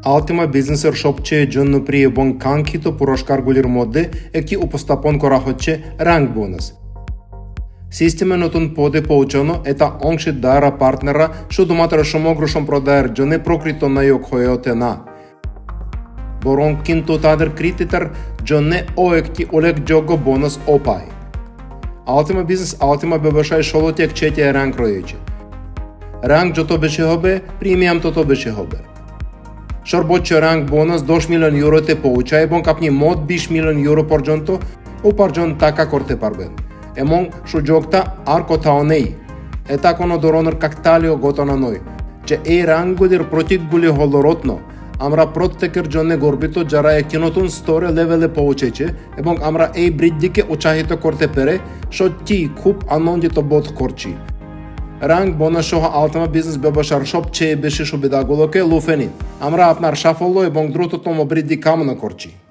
Altima বিজনেসের সবচেয়ে জনপ্রিয় এবং কাঙ্ক্ষিত পুরস্কারগুলির মধ্যে একটি উপস্থাপন করা হচ্ছে র্যাঙ্ক বোনাস। সিস্টেমে নতুন পদে পৌঁছানো এটা অংশীদাররা পার্টনাররা শুধুমাত্র সমগ্র সম্প্রদায়ের জন্য প্রকৃত নায়ক হয়ে ওঠে না, বরং কিন্তু তাদের কৃতিত্বের জন্য একটি উল্লেখযোগ্য বোনাসও পায়। আলটিমা বিজনেস আলটিমা ব্যবসায় 16টি একচেটিয়া র্যাঙ্ক রয়েছে। র্যাঙ্ক যত বেশি হবে, প্রিমিয়াম তত বেশি হবে। সর্বোচ্চ র্যাঙ্ক বোনাস 10 মিলিয়ন ইউরোতে পৌঁছায় এবং আপনি মোট 20 মিলিয়ন ইউরো পর্যন্ত উপার্জন টাকা করতে পারবেন। এবং সুযোগটা আর কোথাও নেই। এটা কোনো ধরনের কাকতালীয় ঘটনা নয় যে এই র্যাঙ্কগুলির প্রতীকগুলি হল রত্ন। আমরা প্রত্যেকের জন্য গর্বিত যারা একটি নতুন স্তরে লেভেলে পৌঁছেছে এবং আমরা এই বৃদ্ধিকে উৎসাহিত করতে পেরে সত্যিই খুব আনন্দিত বোধ করছি। র্যাঙ্ক বোনাস সহ আলটিমা বিজনেস ব্যবসার সবচেয়ে বেশি সুবিধাগুলোকে লুফে নিন। আমরা আপনার সাফল্য এবং দ্রুততম বৃদ্ধি কামনা করছি।